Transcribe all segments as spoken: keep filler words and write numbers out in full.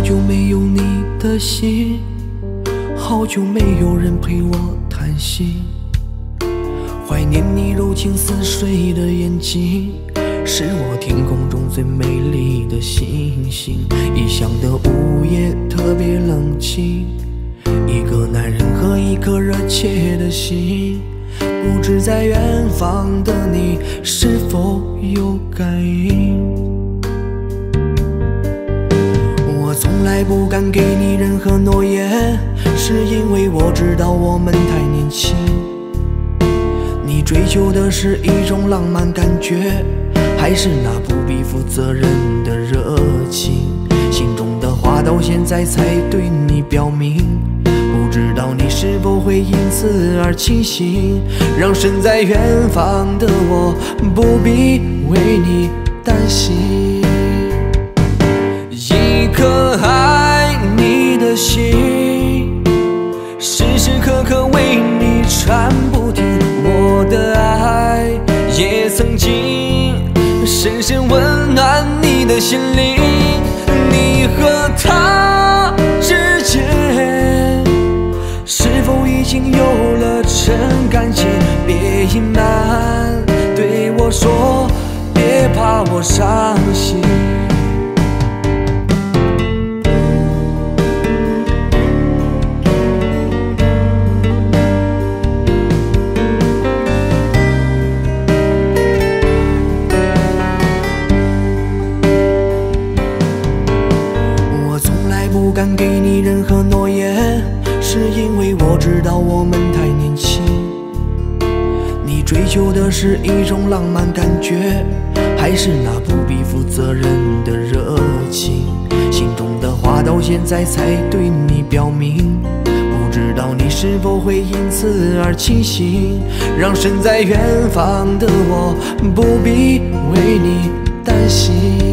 久没有你的心，好久没有人陪我谈心。怀念你柔情似水的眼睛，是我天空中最美丽的星星。异乡的午夜特别冷清，一个男人和一颗热切的心，不知在远方的你是否有感应。我从来不敢给你任何诺言，是因为我知道我们太年轻。你追求的是一种浪漫感觉，还是那不必负责任的热情？心中的话到现在才对你表明，不知道你是否会因此而清醒，让身在远方的我不必为你担心。一颗爱你的心，时时刻刻为你传不停。我的爱也曾经深深温暖你的心灵。你和他之间是否已经有了真感情？别隐瞒，对我说，别怕我伤心。不敢给你任何诺言，是因为我知道我们太年轻。你追求的是一种浪漫感觉，还是那不必负责任的热情？心中的话到现在才对你表明，不知道你是否会因此而清醒，让身在远方的我不必为你担心。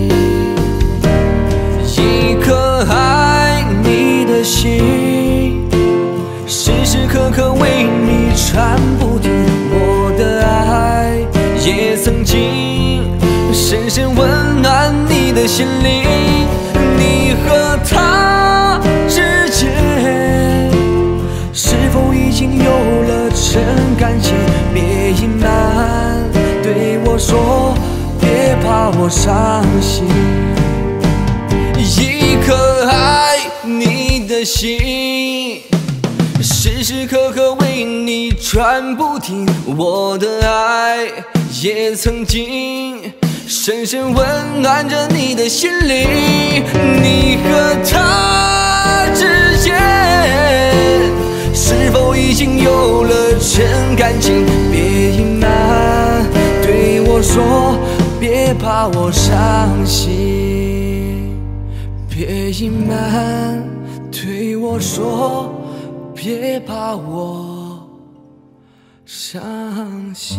一颗爱你的心，时时刻刻为你传不停。我的爱也曾经深深温暖你的心灵。你和他之间是否已经有了真感情？别隐瞒，对我说，别怕我伤心。一颗爱你的心，时时刻刻为你传不停。我的爱也曾经深深温暖着你的心灵。你和他之间是否已经有了真感情？别隐瞒，对我说，别怕我伤心。别隐瞒，对我说，别怕我伤心。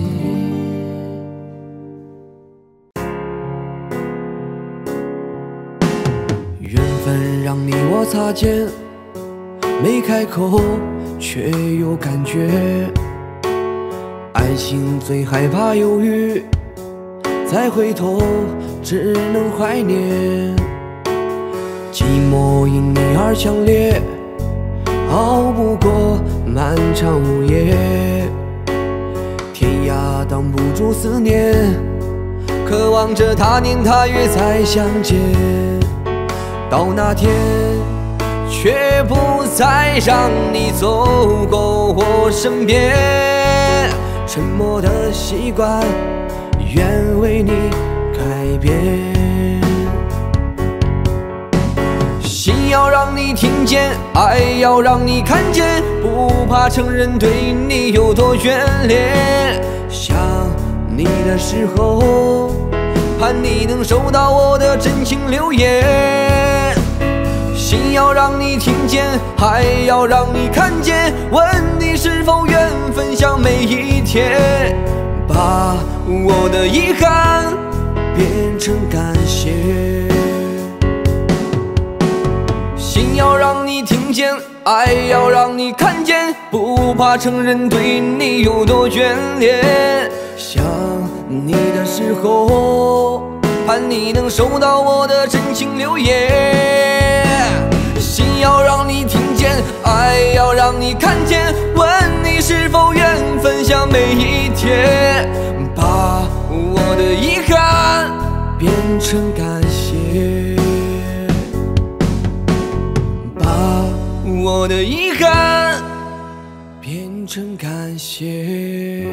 缘分让你我擦肩，没开口却有感觉。爱情最害怕犹豫，再回头只能怀念。寂寞因你而强烈，熬不过漫长午夜。天涯挡不住思念，渴望着他年他月再相见。到那天，却不再让你走过我身边。沉默的习惯，愿为你改变。心要让你听见，爱要让你看见，不怕承认对你有多眷恋。想你的时候，盼你能收到我的真情留言。心要让你听见，爱要让你看见，问你是否愿分享每一天，把我的遗憾变成感谢。心要让你听见，爱要让你看见，不怕承认对你有多眷恋。想你的时候，盼你能收到我的真情留言。 爱要让你看见，问你是否愿分享每一天，把我的遗憾变成感谢，把我的遗憾变成感谢。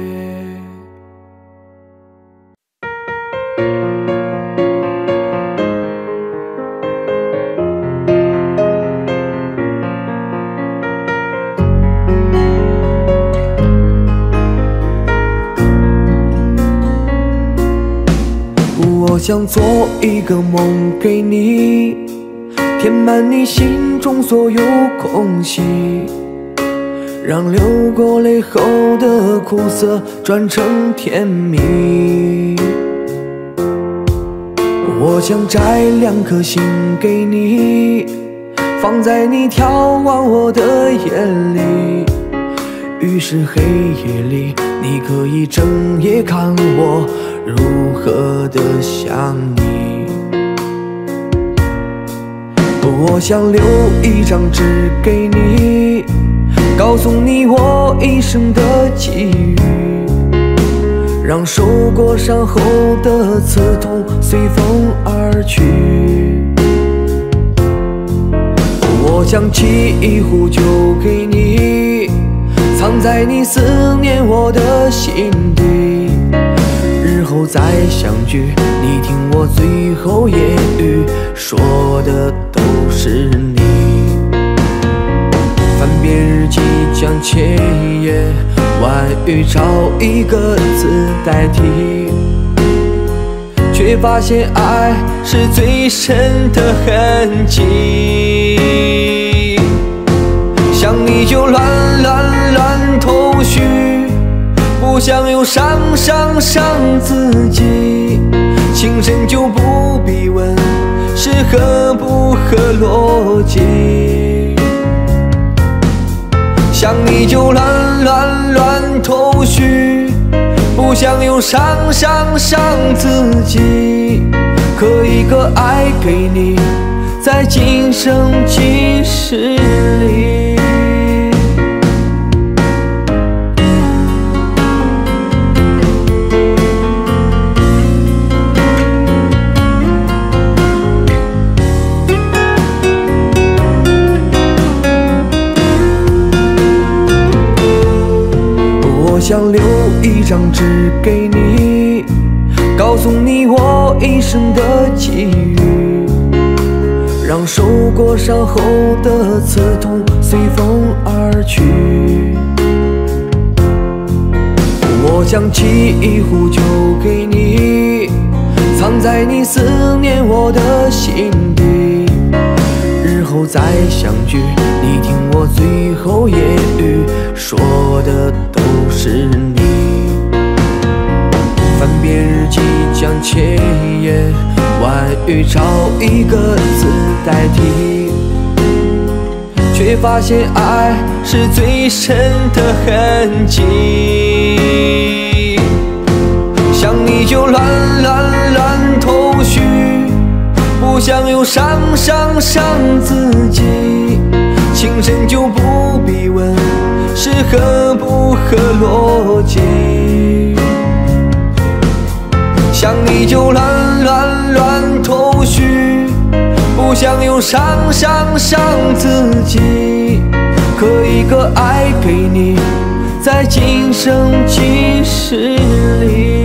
我想做一个梦给你，填满你心中所有空隙，让流过泪后的苦涩转成甜蜜。我想摘两颗心给你，放在你眺望我的眼里，于是黑夜里你可以整夜看我如何的想你。我想留一张纸给你，告诉你我一生的际遇，让受过伤后的刺痛随风而去。我想沏一壶酒给你，藏在你思念我的心底，日后再相聚，你听我最后言语，说的都是你。翻遍日记将千页万语找一个字代替，却发现爱是最深的痕迹。想你就乱乱乱头绪，不想又伤伤伤自己，情深就不必问是合不合逻辑。想你就乱乱乱头绪，不想又伤伤伤自己，刻一个爱给你，在今生今世里。我想留一张纸给你，告诉你我一生的际遇，让受过伤后的刺痛随风而去。我想沏一壶酒给你，藏在你思念我的心底，日后再相聚，你听我最后言语，说的都是你。翻遍日记将千页万语找一个字代替，却发现爱是最深的痕迹。想你就乱乱乱头绪，不想又伤伤伤自己，情深就不必问是合不合逻辑。想你就乱乱乱头绪，不想又伤伤伤自己，刻一个爱给你，在今生今世里。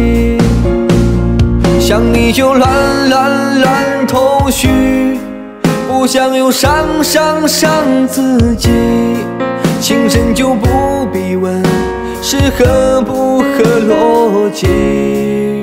想你就乱乱乱头绪，不想又伤伤伤自己，情深就不必问是合不合逻辑。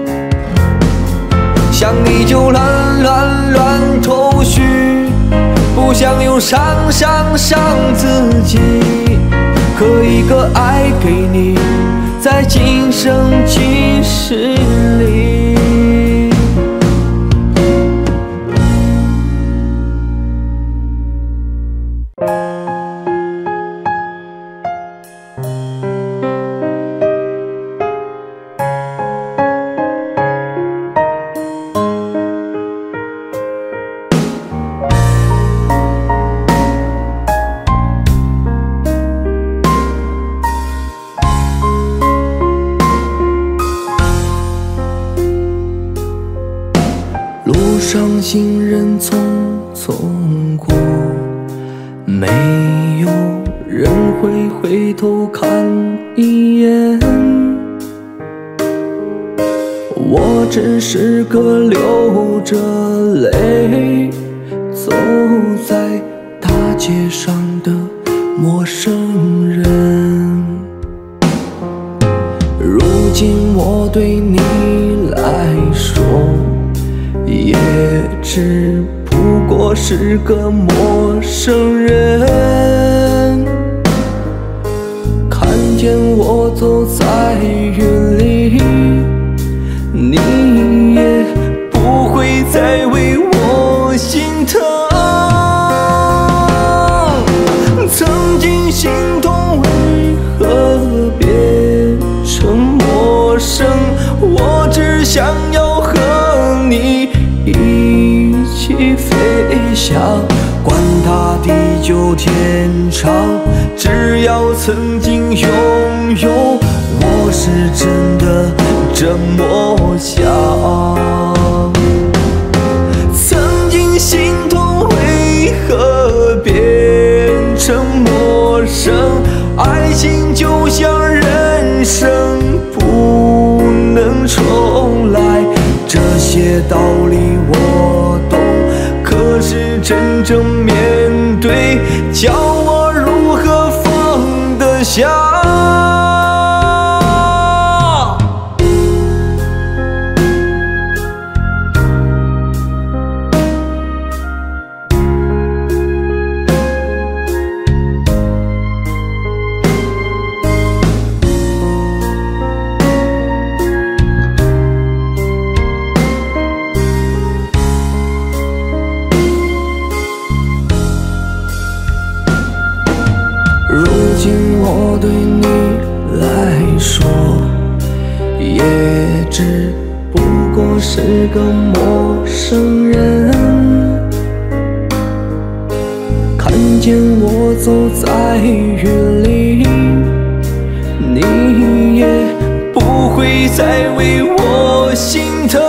想你就乱乱乱头绪，不想又伤伤伤自己，刻一个爱给你，在今生今世里。 相信人匆匆过，没有人会回头看一眼。我只是个流着泪走在大街上的陌生人。如今我对你来说，也只不过是个陌生人。看见我走在云里，你也不会再为我心疼。曾经心痛，为何变成陌生？我只想要和你一起飞翔，管它地久天长，只要曾经拥有，我是真的这么想。曾经心痛，为何变成陌生？爱情就像人生，不能重来。这些道理我懂，可是真正面对，叫我如何放得下？如今我对你来说，也只不过是个陌生人。看见我走在云里，你也不会再为我心疼。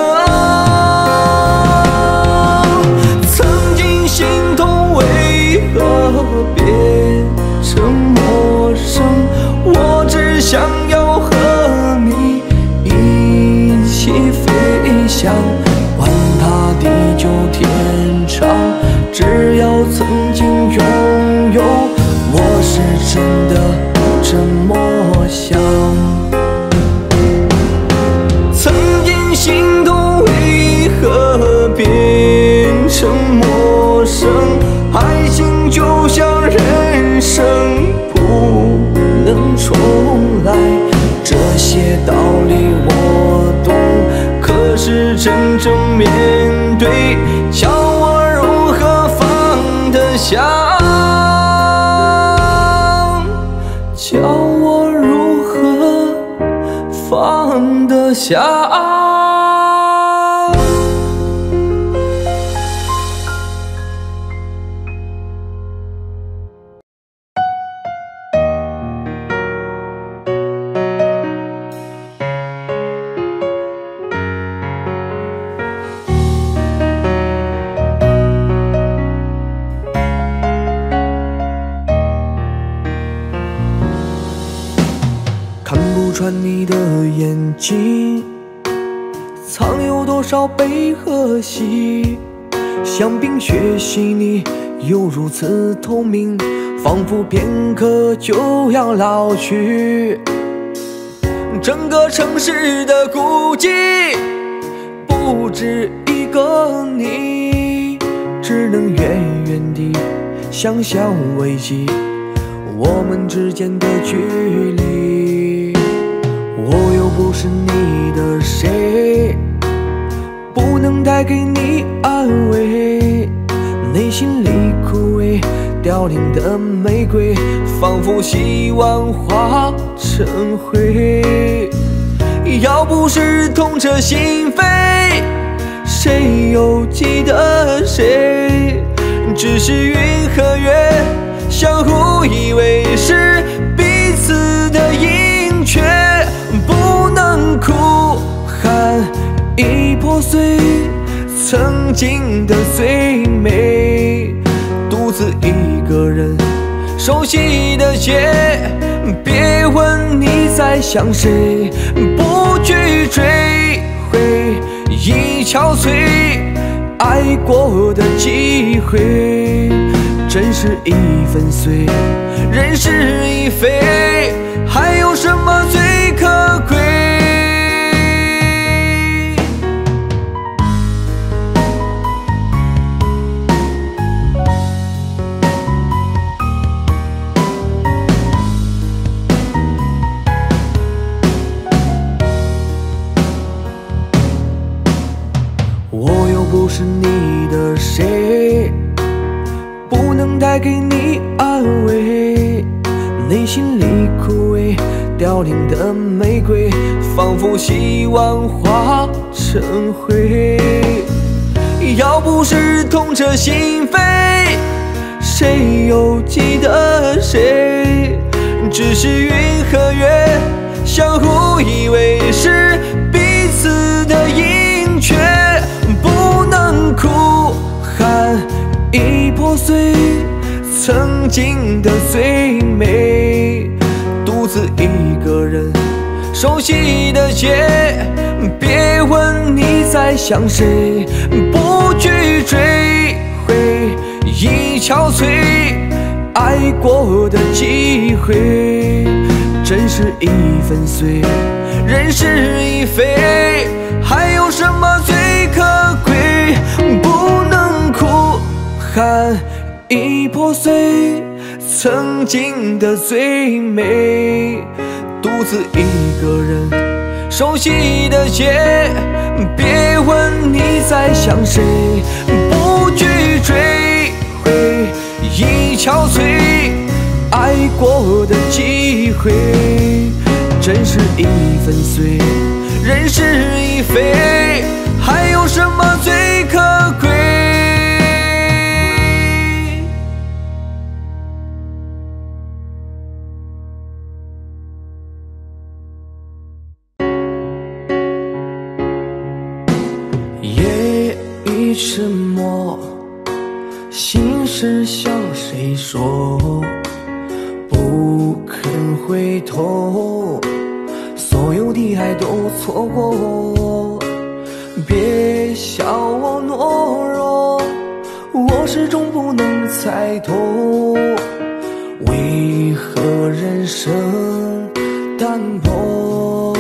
曾经心痛，为何变成陌生？我只想要和你一起飞翔，管它地久天长，只要曾经拥有，我是真的这么想。曾经心痛，为何变成陌生？爱情就像人生，不能重来。这些道理我懂，可是真正面对，叫我如何放得下？叫我如何放得下？看不穿你的眼睛，藏有多少悲和喜？像冰雪细腻，又如此透明，仿佛片刻就要老去。整个城市的孤寂，不止一个你，只能远远地想象危机我们之间的距离。我又不是你的谁，不能带给你安慰。内心里枯萎凋零的玫瑰，仿佛希望化成灰。要不是痛彻心扉，谁又记得谁？只是云和月相互依偎，是彼此的盈缺，不能哭喊已破碎。曾曾经的最美，独自一个人熟悉的街，别问你在想谁，不去追回已憔悴爱过的机会。真是已粉碎，人事已非，还有什么最可贵？我又不是你的谁，不能带给你安慰，内心里枯萎凋零的玫瑰，仿佛希望化成灰。要不是痛彻心扉，谁又记得谁？只是云和月相互依偎，是彼此的盈缺，不能哭喊已破碎曾经的最美，独自一个人熟悉的街，别问你在想谁，不去追回已憔悴爱过的机会。真是已粉碎，人事已非，还有什么最可贵？不能哭喊已破碎曾经的最美，独自一个人熟悉的街，别问你在想谁，不去追回已憔悴爱过的机会。真是已粉碎，人事已非，还有什么最可贵？夜已沉默，心事向谁说？不肯回头，所有的爱都错过。别笑我懦弱，我始终不能猜透，为何人生淡薄。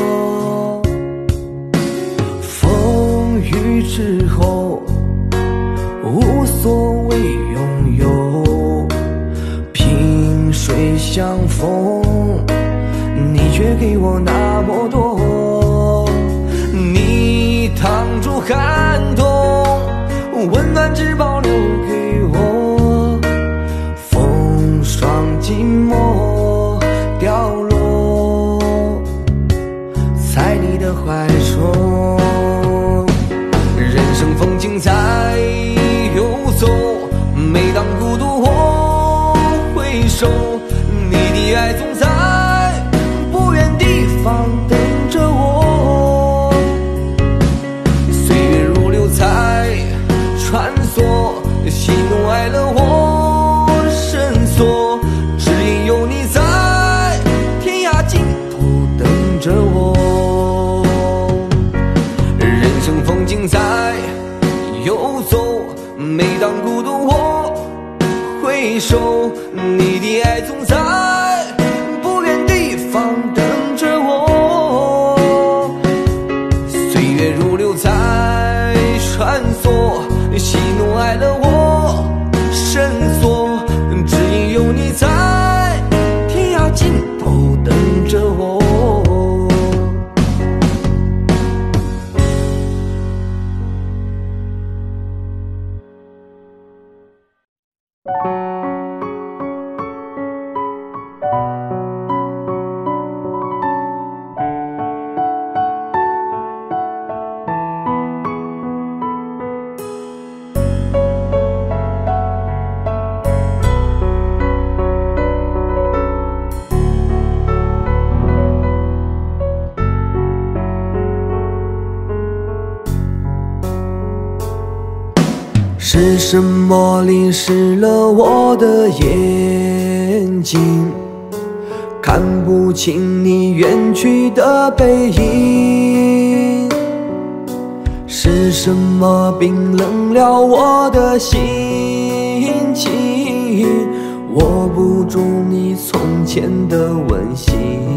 风雨之后无所谓拥有，萍水相逢，你却给我那么多。你挡住寒冬，温暖只保留给我，风霜寂寞掉落在你的怀中。人生风景在游走，每当孤独我回首，你的爱总在不远地方等着我。岁月如流才穿梭，喜怒哀乐我深锁，只因有你在天涯尽头等着我。人生风景在游走，每当孤独我回首，你的爱总在不远地方等着我。岁月如流在穿梭，喜怒哀乐我深锁，只因有你在天涯尽头等着我。 是什么淋湿了我的眼睛，看不清你远去的背影？是什么冰冷了我的心情，握不住你从前的温馨？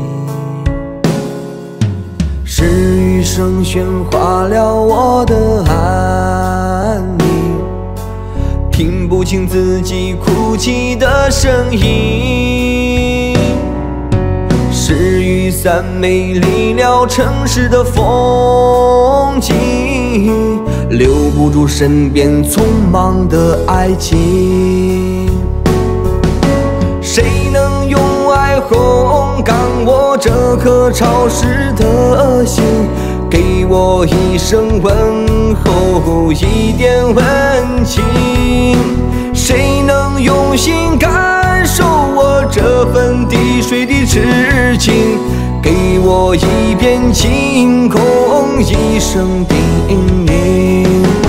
是雨声喧哗了我的安宁，听不清自己哭泣的声音。是雨伞美丽了城市的风景，留不住身边匆忙的爱情。谁能用爱烘干我这颗潮湿的心，给我一声问候，一点温情？谁能用心感受我这份滴水的痴情，给我一片晴空，一声叮咛？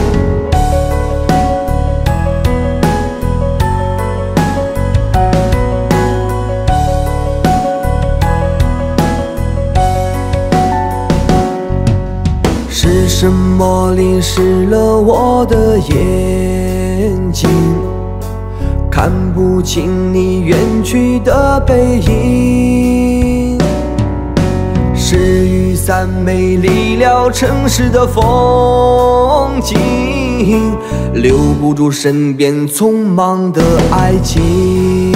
是什么淋湿了我的眼睛，看不清你远去的背影？是雨伞美丽了城市的风景，留不住身边匆忙的爱情。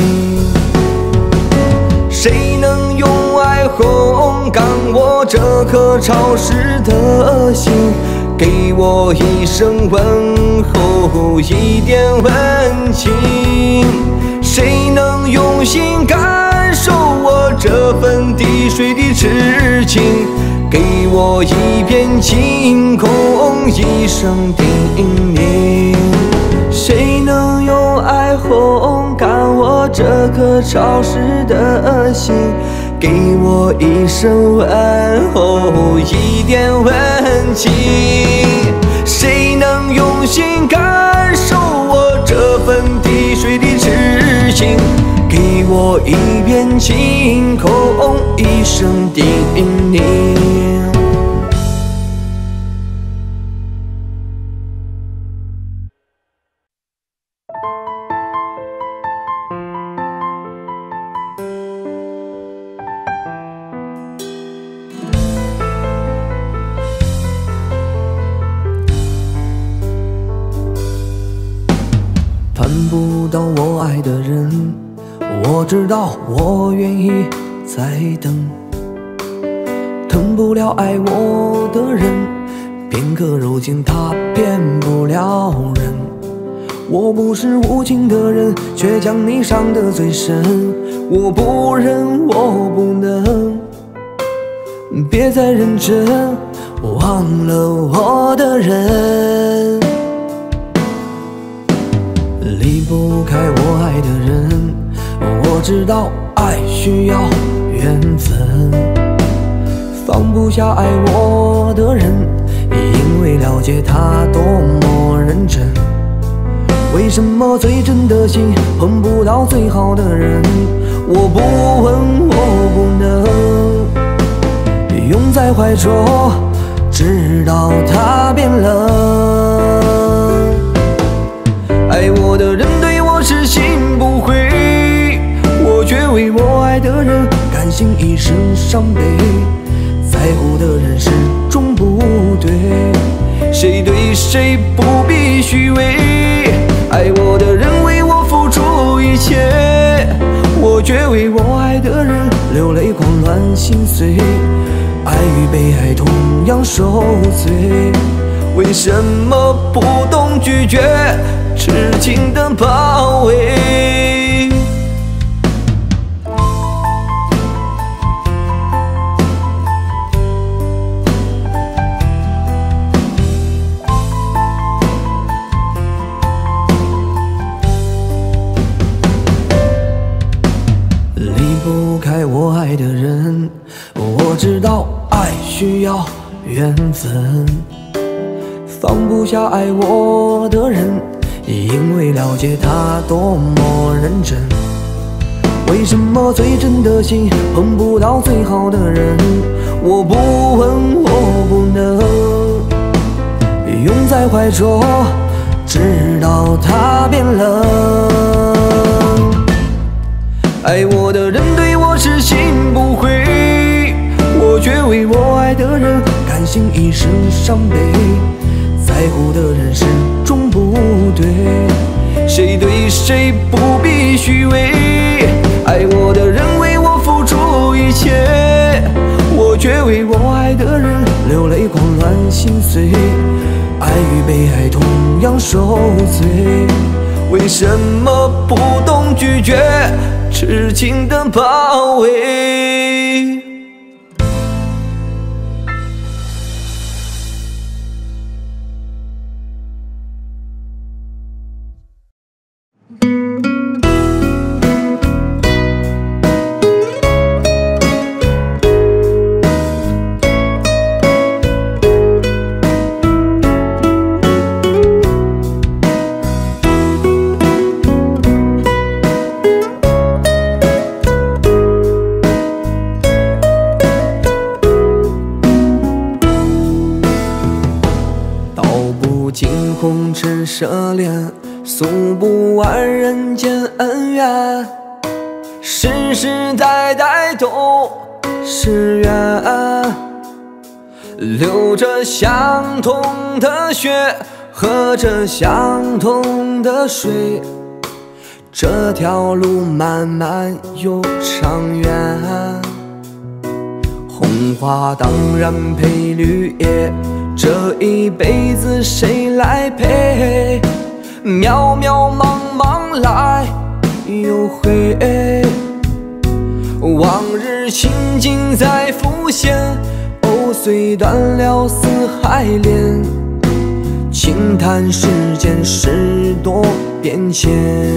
谁能用爱烘干我这颗潮湿的心，给我一声问候，一点温情？谁能用心感受我这份滴水的痴情，给我一片晴空，一声叮咛？谁能用爱烘干我这颗潮湿的心，给我一声问候，一点温情？谁能用心感受我这份滴水的痴情，给我一片晴空，一声叮咛？盼不到我爱的人，我知道我愿意再等。疼不了爱我的人，片刻柔情他骗不了人。我不是无情的人，却将你伤得最深。我不忍，我不能，别再认真，忘了我的人。离不开我爱的人，我知道爱需要缘分。放不下爱我的人，因为了解他多么认真。为什么最真的心碰不到最好的人？我不问，我不能，拥在怀中，直到他变冷。爱我的人对我痴心不悔，我却为我爱的人甘心一生伤悲。在乎的人始终不对，谁对谁不必虚伪。爱我的人为我付出一切，我却为我爱的人流泪狂乱心碎。爱与被爱同样受罪，为什么不懂拒绝痴情的包围？离不开我爱的人，我知道爱需要缘分。放不下爱我的人， 因为了解他多么认真。为什么最真的心碰不到最好的人？我不问，我不能拥在怀中，直到他变冷。爱我的人对我痴心不悔，我却为我爱的人甘心一生伤悲。在乎的人始终不对，谁对谁不必虚伪。爱我的人为我付出一切，我却为我爱的人流泪狂乱心碎。爱与被爱同样受罪，为什么不懂拒绝痴情的包围？红尘奢恋，诉不完人间恩怨，世世代代都是缘，流着相同的血，喝着相同的水，这条路漫漫又长远。红花当然配绿叶，这一辈子谁来陪？渺渺茫茫来又回，往日情景在浮现，藕虽断了丝还连。轻叹世间事多变迁，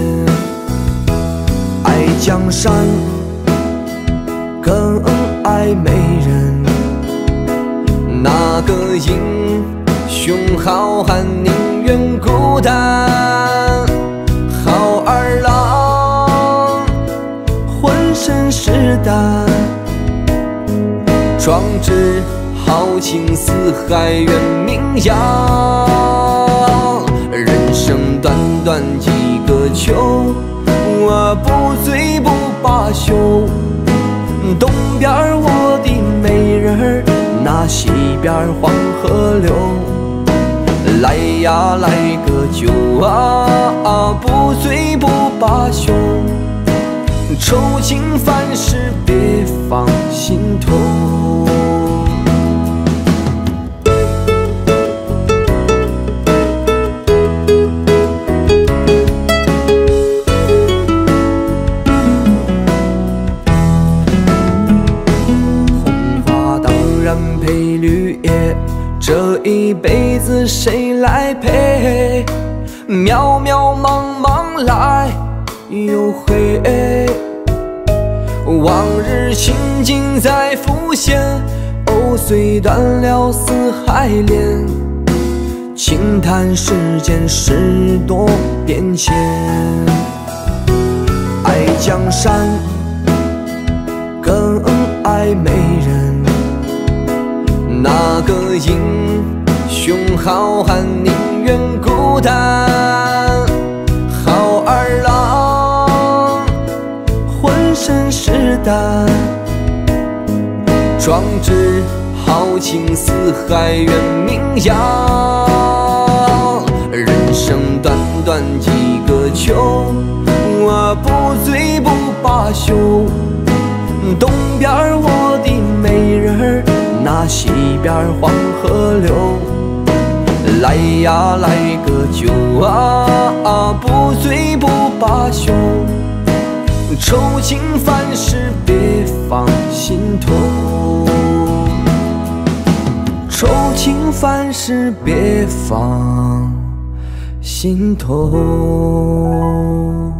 爱江山更爱美人。那个英雄好汉宁愿孤单，好儿郎浑身是胆，壮志豪情四海远名扬。人生短短几个秋，我不醉不罢休。东边我的美人儿，那西边黄河流。来呀来个酒啊，不醉不罢休。愁情烦事别放心头。配绿叶，这一辈子谁来陪？渺渺茫茫来又回，往日情景在浮现，藕虽断了丝还连。轻叹世间事多变迁，爱江山更爱美人。那个英雄好汉宁愿孤单，好儿郎浑身是胆，壮志豪情四海远名扬。人生短短几个秋，我不醉不罢休。东边我的美人儿，那西边黄河流。来呀来个酒啊，不醉不罢休。愁情烦事别放心头，愁情烦事别放心头。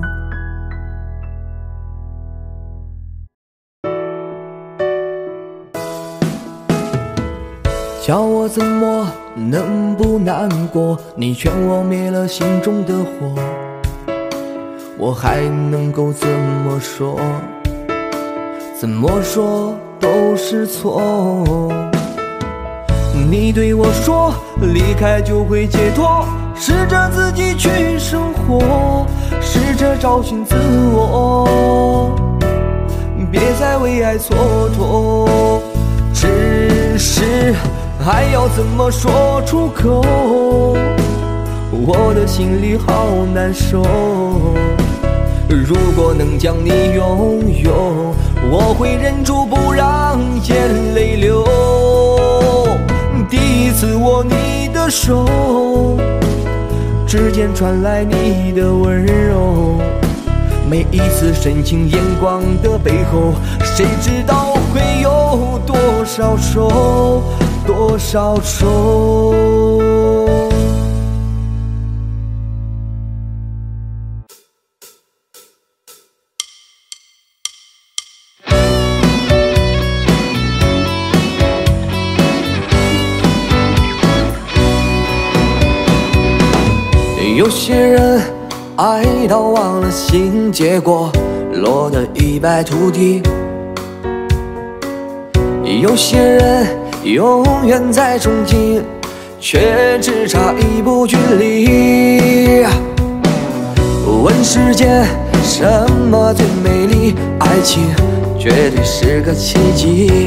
叫我怎么能不难过？你劝我灭了心中的火，我还能够怎么说？怎么说都是错。你对我说离开就会解脱，试着自己去生活，试着找寻自我，别再为爱蹉跎。只是还要怎么说出口？我的心里好难受。如果能将你拥有，我会忍住不让眼泪流。第一次握你的手，指尖传来你的温柔。每一次深情眼光的背后，谁知道会有多少愁，多少愁。有些人爱到忘了形，结果落得一败涂地。有些人永远在憧憬，却只差一步距离。问世间什么最美丽？爱情绝对是个奇迹。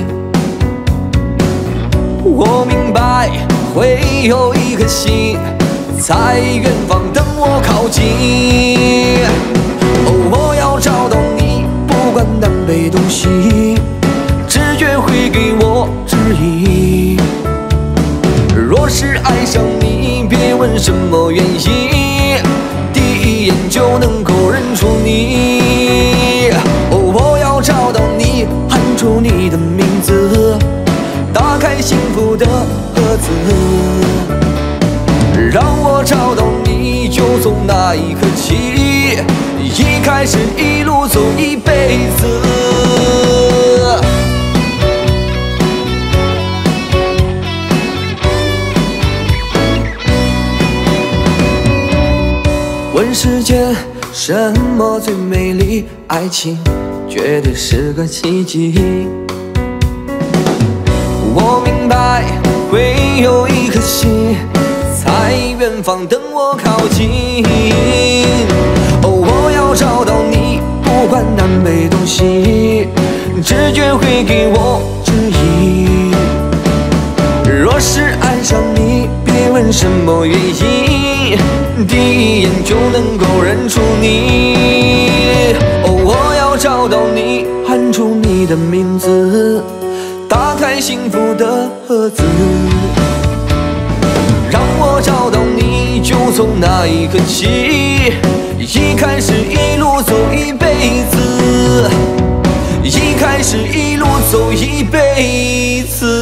我明白会有一颗心在远方等我靠近。哦，我要找到你，不管南北东西，直觉会给我指引。若是爱上你，别问什么原因，第一眼就能够认出你。哦，我要找到你，喊出你的名字，打开幸福的盒子。让我找到你，就从那一刻起，一开始一路走一辈子。问世间什么最美丽？爱情绝对是个奇迹。我明白会有一颗心在远方等我靠近。哦，我要找到你，不管南北东西，直觉会给我指引。若是爱上你，别问什么原因，第一眼就能够认出你。哦，我要找到你，喊出你的名字，打开幸福的盒子。让我找到你，就从那一刻起，一开始一路走一辈子，一开始一路走一辈子。